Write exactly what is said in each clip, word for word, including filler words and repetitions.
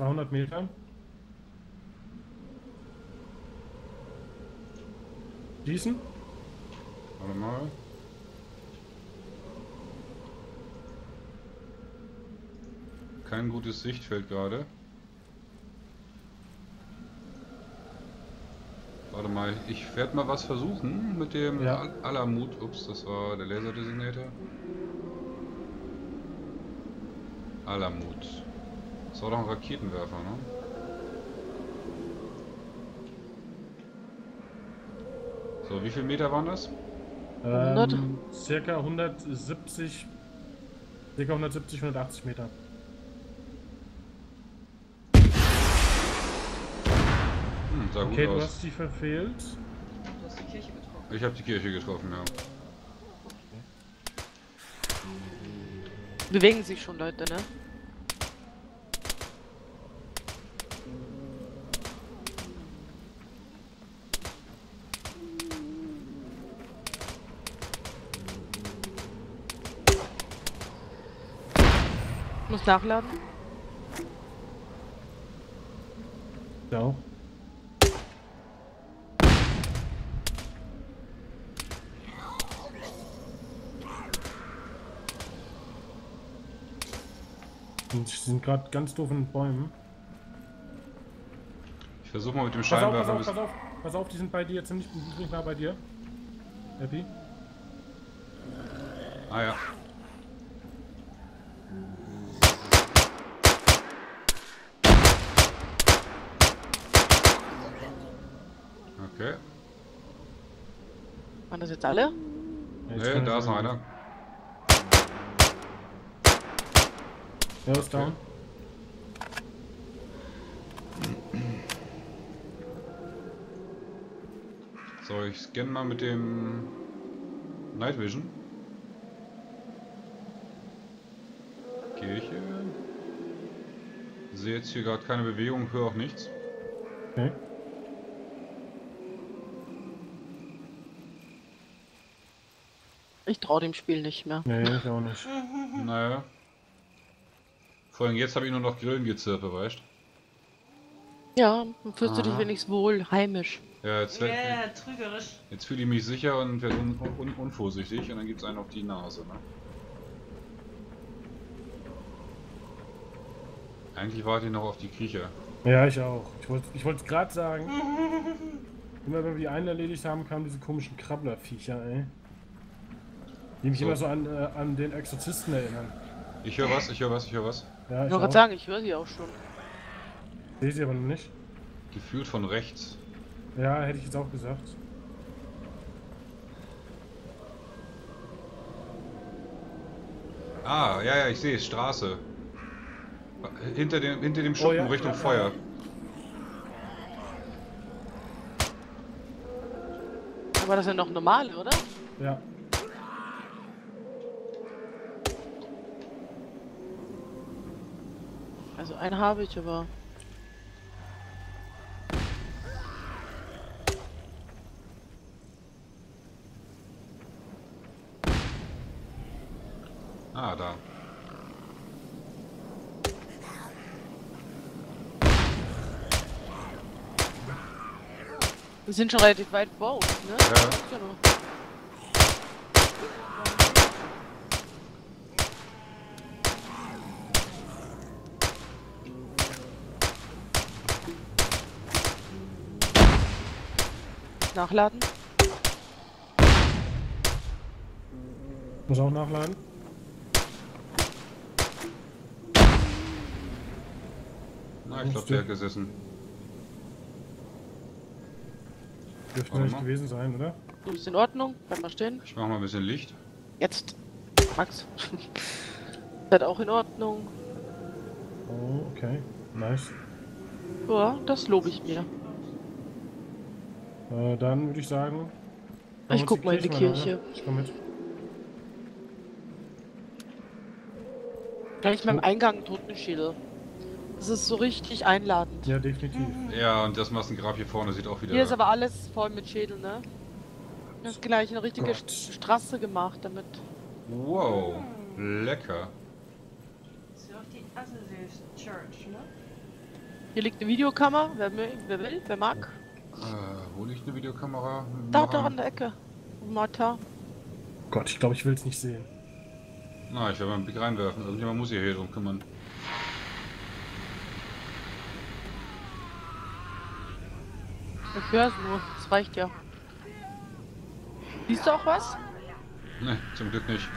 zweihundert Meter. Schießen. Warte mal. Kein gutes Sichtfeld gerade. Warte mal, ich werde mal was versuchen mit dem Ja. Al Alamut. Ups, das war der Laserdesignator. Alamut. Das war doch ein Raketenwerfer, ne? So, wie viele Meter waren das? hundert? Ähm, circa hundertsiebzig, circa hundertsiebzig, hundertachtzig Meter. Hm, sah Okay, gut du aus. hast die verfehlt. Du hast die Kirche getroffen. Ich habe die Kirche getroffen, ja. Bewegen sich schon Leute, ne? Muss nachladen. Ja. Auch. Und sie sind gerade ganz doof in den Bäumen. Ich versuche mal mit dem Pass auf, pass Scheinwerfer ein auf, pass bisschen. auf, pass auf, die sind bei dir, ziemlich, ziemlich nah bei dir. Happy? Ah ja. Okay. Waren das jetzt alle? Ja, jetzt Ne, kann da ich ist noch sagen. einer. Ja, ist Okay. down. So, ich scanne mal mit dem Night Vision. Kirche. Sehe jetzt hier gerade keine Bewegung, höre auch nichts. Okay. Ich traue dem Spiel nicht mehr. Nee, ich auch nicht. Naja. Vor allem jetzt habe ich nur noch Grillengezirpe, weißt Ja, dann fühlst du dich Aha. wenigstens wohl heimisch. du? Ja, jetzt, Ja, yeah, trügerisch. jetzt fühle ich mich sicher und werde un un unvorsichtig und dann gibt es einen auf die Nase, ne? Eigentlich warte ich noch auf die Kriecher. Ja, ich auch. Ich wollte ich wollte es gerade sagen. Immer wenn wir die einen erledigt haben, kamen diese komischen Krabblerviecher, ey. Die mich So. immer so an, äh, an den Exorzisten erinnern. Ich höre was, ich höre was, ich höre was. Ja, Ich ich wollte auch. gerade sagen, ich höre sie auch schon. Sehe sie aber noch nicht. Gefühlt von rechts. Ja, hätte ich jetzt auch gesagt. Ah, ja, ja, ich sehe es, Straße. Hinter dem, hinter dem Schuppen, Oh, ja, Richtung ja, Feuer. Aber das sind noch normale, oder? Ja. Also einen habe ich, aber... Ah, da. Wir sind schon relativ weit vor uns, ne? Ja. Genau. Nachladen. Muss auch nachladen. Na, ich glaube, der hat gesessen. Dürfte Warte nicht mal. gewesen sein, oder? Du bist in Ordnung, bleib mal stehen. Ich mache mal ein bisschen Licht. Jetzt. Max. Seid auch in Ordnung. Oh, okay. Nice. Ja, das lobe ich mir. Äh, dann würde ich sagen. Ich schauen wir uns guck mal in die mal an, Kirche. ne? Ich komm mit. Gleich beim Eingang Totenschädel. Das ist so richtig einladend. Ja, definitiv. Ja, und das Massengrab hier vorne sieht auch wieder. Hier ist aber alles voll mit Schädel, ne? Das ist gleich eine richtige Gott. St- Straße gemacht damit. Wow, lecker. Das ist ja auch die Azusa Church, ne? Hier liegt eine Videokamera. Wer, will- wer will, wer mag. Äh, wo liegt eine Videokamera? Da, Mach da an. an der Ecke. Martha. Gott, ich glaube, ich will es nicht sehen. Na, ich werde mal einen Blick reinwerfen. Irgendjemand muss sich hier drum kümmern. Ich höre es nur. Das reicht ja. Siehst du auch was? Ne, zum Glück nicht.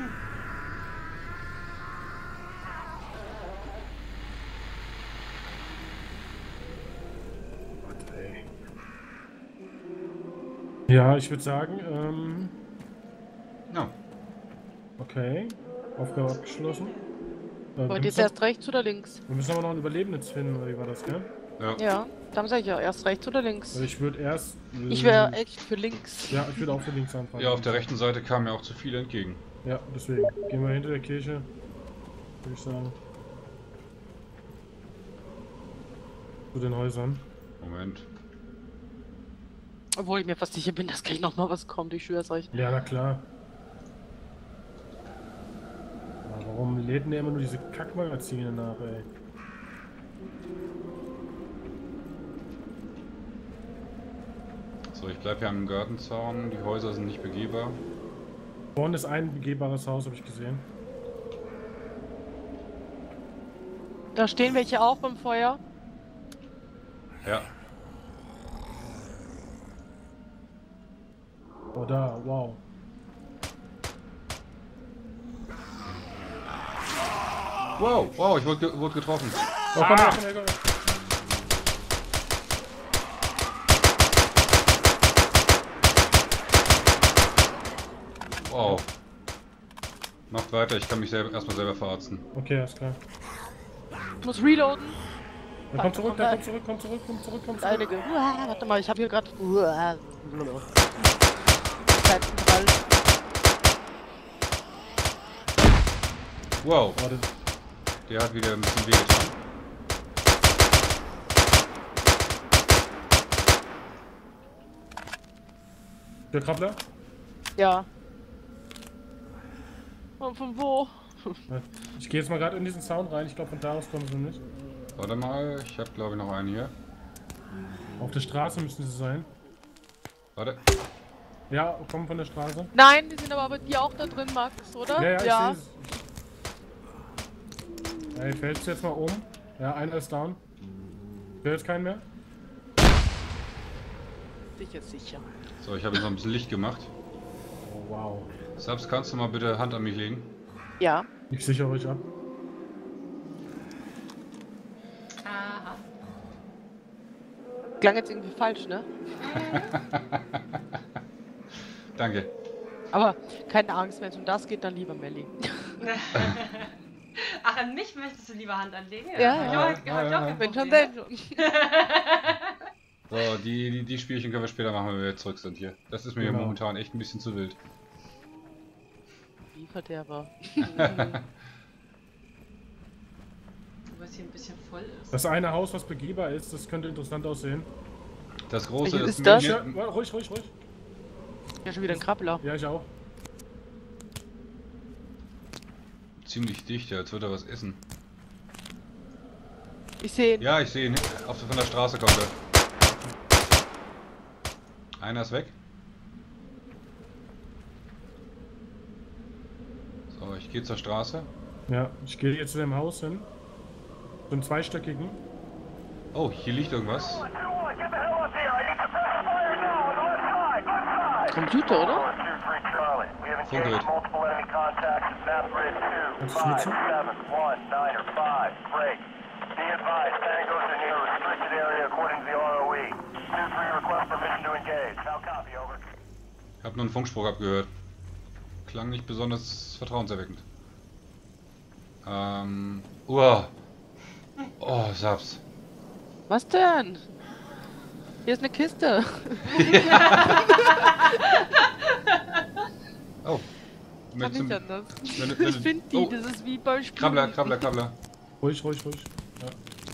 Gott, ey. Ja, ich würde sagen, ähm, Ja. okay. Aufgabe abgeschlossen. Äh, wir, Wollt ihr jetzt müssen, erst rechts oder links? wir müssen aber noch einen Überlebenden finden, oder wie war das, gell? Ja. Ja, dann sag ich ja, erst rechts oder links. Also ich würde erst... Ich wäre echt für links. Ja, ich würde auch für links anfangen. Ja, auf der rechten Seite kamen mir auch zu viele entgegen. Ja, deswegen. Gehen wir hinter der Kirche. Würde ich sagen. Zu den Häusern. Moment. Obwohl ich mir fast sicher bin, dass gleich noch mal was kommt. Ich schwör's euch. Ja, na klar. Aber warum lädt denn der immer nur diese Kackmagazine nach, ey? So, ich bleibe hier am Gartenzaun. Die Häuser sind nicht begehbar. Vorne ist ein begehbares Haus, habe ich gesehen. Da stehen welche auch beim Feuer. Ja. Oh, da, wow. Wow, wow, ich wurde, ge wurde getroffen. Oh, komm her, komm her, komm her. Wow. Macht weiter, ich kann mich selber, erstmal selber verarzten. Okay, alles klar. Ich muss reloaden. Dann komm zurück, dann komm zurück, komm zurück, komm zurück, komm zurück. Einige. Uah, warte mal, ich habe hier gerade. Zeitenprall. Wow, Warte. der hat wieder ein bisschen wehgetan. Der Krabbler? Ja. Und von wo? Ja. Ich gehe jetzt mal gerade in diesen Sound rein. Ich glaube, von da aus kommen sie nicht. Warte mal, ich habe glaube ich noch einen hier. Auf der Straße müssen sie sein. Warte. Ja, kommen von der Straße. Nein, die sind aber bei dir auch da drin, Max, oder? Ja, ja, ich seh's. Ey, fällst du jetzt mal um? Ja, einer ist down. Ich will jetzt keinen mehr. Sicher, sicher. So, ich habe jetzt noch ein bisschen Licht gemacht. Oh, wow. Sabs, kannst du mal bitte Hand an mich legen? Ja. Ich sichere euch ab. Aha. Klang jetzt irgendwie falsch, ne? Danke. Aber keine Angst, wenn es um das geht, dann lieber Melli. Ach, an mich möchtest du lieber Hand anlegen? Ja, Hab ich ja. auch- hab ich auch kein Wenn schon, Problem. denn schon. So, die, die, die Spielchen können wir später machen, wenn wir zurück sind hier. Das ist mir Genau. momentan echt ein bisschen zu wild. Wie Verderber. Wo es hier ein bisschen voll ist. Das eine Haus, was begehbar ist, das könnte interessant aussehen. Das große Welches ist, ist das? Ja, mir- warte, ruhig, ruhig, ruhig. Ja, schon wieder ein Krabbler. Ja, ich auch. ziemlich dicht, ja, als würde er was essen. Ich sehe ihn. Ja, ich sehe ihn. Auf, von der Straße kommt er. Einer ist weg. So, ich gehe zur Straße. Ja, ich gehe jetzt zu dem Haus hin. So einen zweistöckigen. Oh, hier liegt irgendwas. Computer, oder? Funkgerät. Kannst du es nutzen? Ich habe nur einen Funkspruch abgehört. Klang nicht besonders vertrauenserweckend. Ähm. Uah. Oh, Saps. Was denn? Hier ist eine Kiste. Oh. Kann Mit nicht zum, anders. wenn du- wenn Ich du- finde die, oh. das ist wie beim Spielen. Krabbler, Krabbler, Krabbler. Ruhig, ruhig, ruhig. Ja.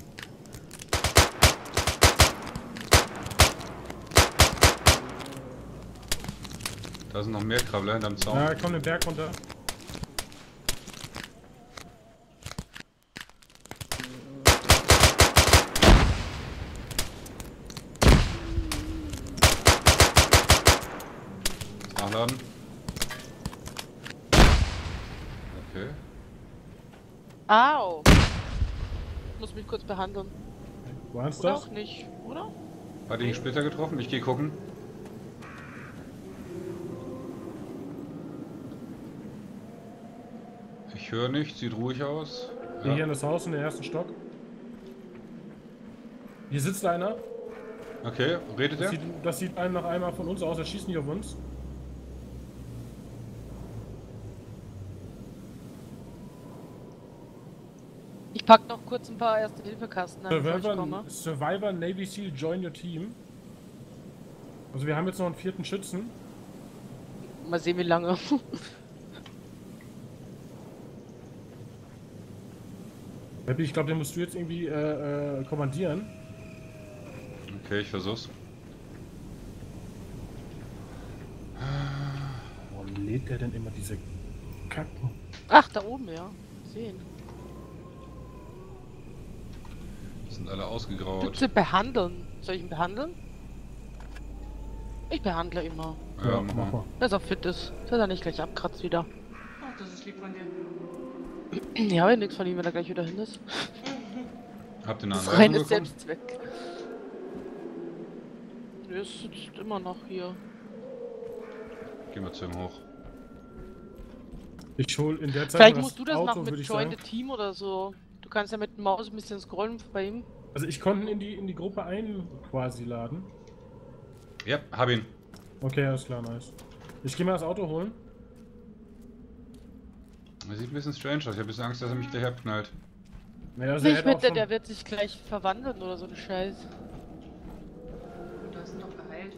Da sind noch mehr Krabbler hinterm Zaun. Ja, komm den Berg runter. Nachladen. Okay. Au! Ich muss mich kurz behandeln. War's Oder das? auch nicht, oder? Hat ihn einen Splitter getroffen? Ich gehe gucken. Ich höre nicht, sieht ruhig aus. Geh hier Ja. in das Haus in den ersten Stock. Hier sitzt einer. Okay, redet Das er? sieht, das sieht einem nach einmal von uns aus. Er schießt nicht auf uns. Ich pack noch kurz ein paar Erste-Hilfe-Kasten an, bevor ich Survivor, komme. Survivor Navy Seal, join your team. Also wir haben jetzt noch einen vierten Schützen. Mal sehen, wie lange. Happy, ich glaube, den musst du jetzt irgendwie äh, äh, kommandieren. Okay, ich versuch's. Wo lädt der denn immer diese Kacken? Ach, da oben, ja. Sehen. Die sind alle ausgegraut. Bitte behandeln. Soll ich ihn behandeln? Ich behandle immer. Ja, mach mal. Dass er fit ist. Dass er nicht gleich abkratzt wieder. Ach, das ist lieb von dir. Ja, aber nichts von ihm, wenn er gleich wieder hin ist. Habt ihr eine Das ist Anweisung reines bekommen? Selbstzweck. Er sitzt immer noch hier. Gehen wir zu ihm hoch. Ich hol in der Zeit Vielleicht mal musst du das Auto, machen würde mit ich Join the sagen. Team oder so. Du kannst ja mit dem Maus ein bisschen scrollen bei ihm. Also ich konnte ihn in die in die Gruppe ein quasi laden. Ja, hab ihn. Okay, alles klar, nice. Ich gehe mal das Auto holen. Er sieht ein bisschen strange aus. Ich habe ein bisschen Angst, dass er mich gleich abknallt. Naja, also er Ich hätte auch wette, schon- der wird sich gleich verwandeln oder so ein Scheiß. Und du hast ihn noch geheilt.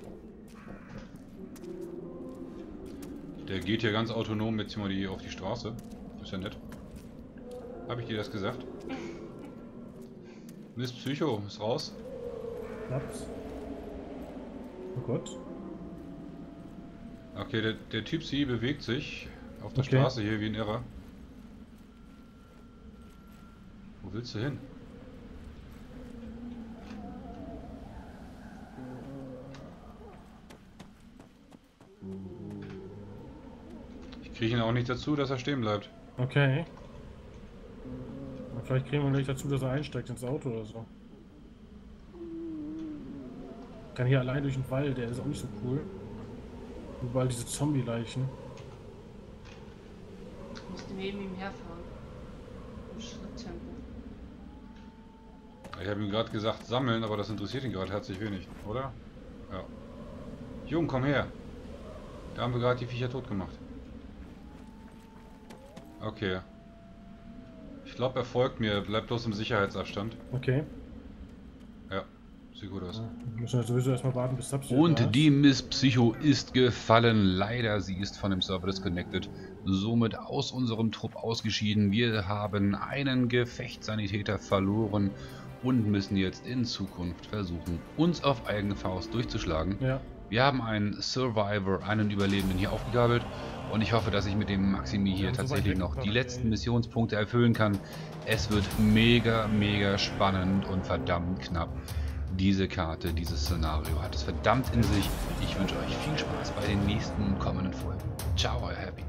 Der geht hier ganz autonom jetzt mal die auf die Straße. Ist ja nett. Habe ich dir das gesagt? Miss Psycho ist raus. Klappt's. Oh Gott. Okay, der, der Typ sie bewegt sich auf der Okay. Straße hier wie ein Irrer. Wo willst du hin? Ich kriege ihn auch nicht dazu, dass er stehen bleibt. Okay. Na, vielleicht kriegen wir gleich dazu, dass er einsteigt ins Auto oder so. Kann hier allein durch den Wald, der ist auch nicht so cool. Überall diese Zombie-Leichen. Du musst neben ihm herfahren. Im Schritttempo. Ich habe ihm gerade gesagt, sammeln, aber das interessiert ihn gerade herzlich wenig, oder? Ja. Jung, komm her. Da haben wir gerade die Viecher tot gemacht. Okay. Ich glaube, er folgt mir. Bleibt bloß im Sicherheitsabstand. Okay. Ja, sieht gut aus. Ja, wir müssen ja sowieso erstmal warten, bis Subs Und da ist. die Miss Psycho ist gefallen. Leider, sie ist von dem Server disconnected. Somit aus unserem Trupp ausgeschieden. Wir haben einen Gefechtssanitäter verloren und müssen jetzt in Zukunft versuchen, uns auf eigene Faust durchzuschlagen. Ja. Wir haben einen Survivor, einen Überlebenden hier aufgegabelt und ich hoffe, dass ich mit dem Maximi hier haben so weit tatsächlich noch weggebracht, die letzten ey. Missionspunkte erfüllen kann. Es wird mega, mega spannend und verdammt knapp. Diese Karte, dieses Szenario hat es verdammt in sich. Ich wünsche euch viel Spaß bei den nächsten kommenden Folgen. Ciao, euer Happy.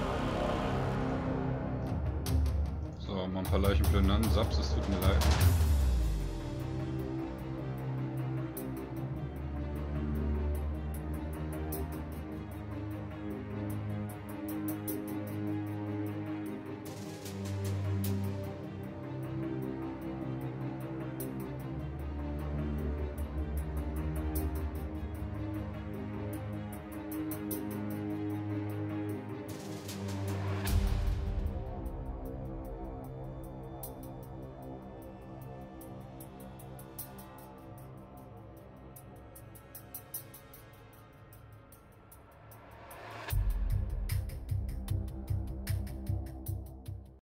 So, mal ein paar Leichen plündern. Saps, es tut mir leid.